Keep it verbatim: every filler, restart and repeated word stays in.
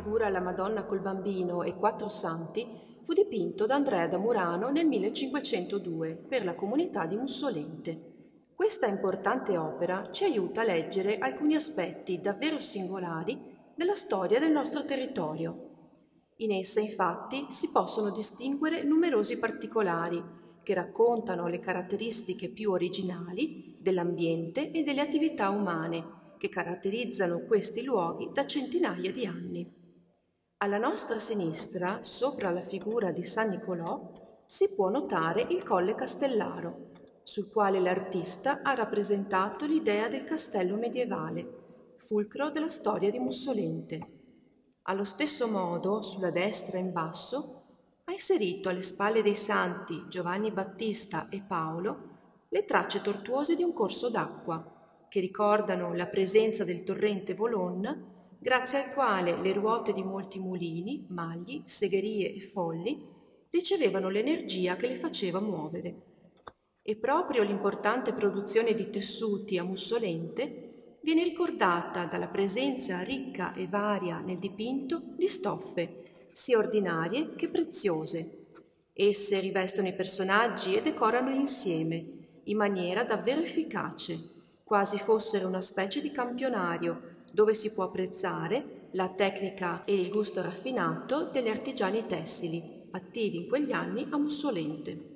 raffigura la Madonna col Bambino e quattro santi fu dipinto da Andrea da Murano nel millecinquecentodue per la comunità di Mussolente. Questa importante opera ci aiuta a leggere alcuni aspetti davvero singolari della storia del nostro territorio. In essa, infatti, si possono distinguere numerosi particolari che raccontano le caratteristiche più originali dell'ambiente e delle attività umane che caratterizzano questi luoghi da centinaia di anni. Alla nostra sinistra, sopra la figura di San Nicolò, si può notare il Colle Castellaro, sul quale l'artista ha rappresentato l'idea del castello medievale, fulcro della storia di Mussolente. Allo stesso modo, sulla destra in basso, ha inserito alle spalle dei santi Giovanni Battista e Paolo le tracce tortuose di un corso d'acqua, che ricordano la presenza del torrente Volonna, grazie al quale le ruote di molti mulini, magli, segherie e folli ricevevano l'energia che le faceva muovere. E proprio l'importante produzione di tessuti a Mussolente viene ricordata dalla presenza ricca e varia nel dipinto di stoffe, sia ordinarie che preziose. Esse rivestono i personaggi e decorano l'insieme in maniera davvero efficace, quasi fossero una specie di campionario dove si può apprezzare la tecnica e il gusto raffinato degli artigiani tessili attivi in quegli anni a Mussolente.